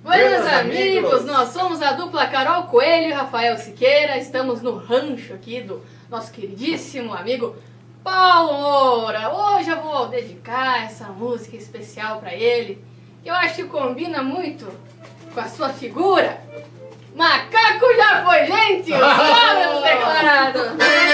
Buenas amigos, nós somos a dupla Carol Coelho e Rafael Siqueira. Estamos no rancho aqui do nosso queridíssimo amigo Paulo Moura. Hoje eu vou dedicar essa música especial para ele. Eu acho que combina muito com a sua figura. Macaco já foi gente, os pobres declarados.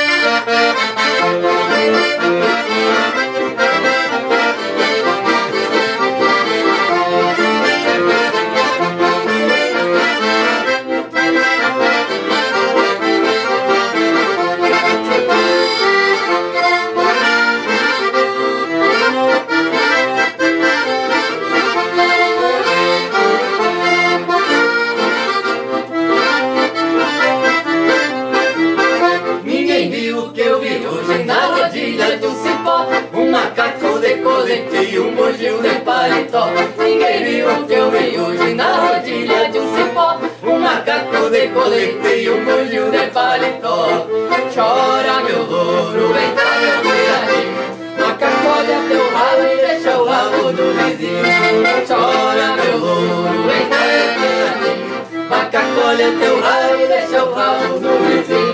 E um bugio de paletó. Ninguém viu o que eu vi hoje na rodilha de um cipó. Um macaco de colete e um bugio de paletó. Chora meu louro, vem cá meu cuidadinho. Macaco olha teu rabo e deixa o rabo do vizinho. Chora meu louro, vem cá meu cuidadinho. Macaco olha teu rabo e deixa o rabo do vizinho.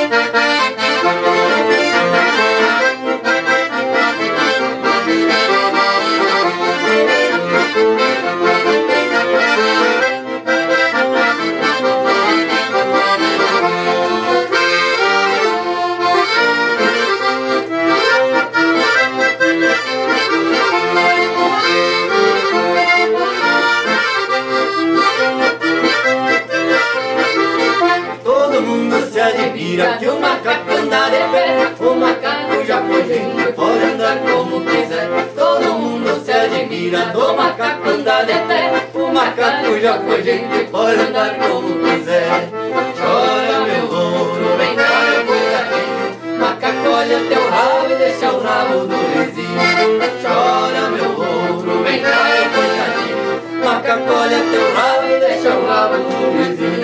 Que o macaco anda de pé, o macaco já foi gente, pode andar como quiser. Todo mundo se admira do macaco andar de pé, o macaco já foi gente, pode andar como quiser. Chora meu louro, vem cá meu cuidadinho. Macaco olha teu rabo e deixa o rabo do vizinho. Chora meu louro, vem cá meu cuidadinho. Macaco olha teu rabo e deixa o rabo do vizinho.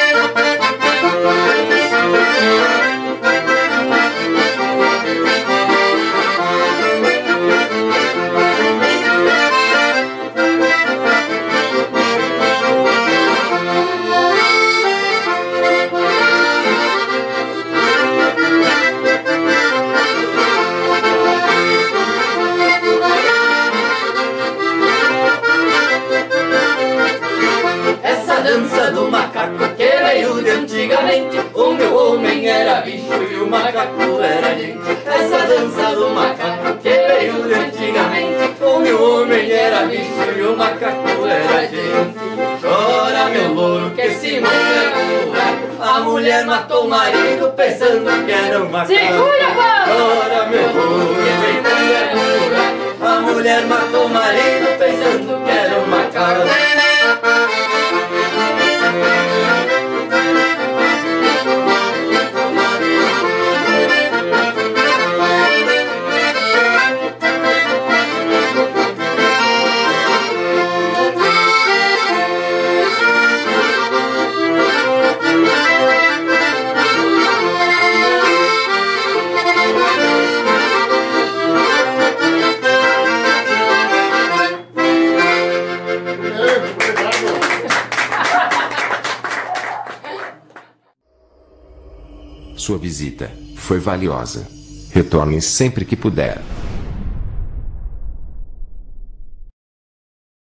Dança do macaco que veio de antigamente. O meu homem era bicho e o macaco era gente. Essa dança do macaco que veio de antigamente. O meu homem era bicho e o macaco era gente. Chora meu louro que esse mundo é um buraco. A mulher matou o marido pensando que era um macaco. Chora meu louro que esse mundo é um buraco. A mulher matou o marido pensando que era um macaco. Sua visita foi valiosa. Retorne sempre que puder.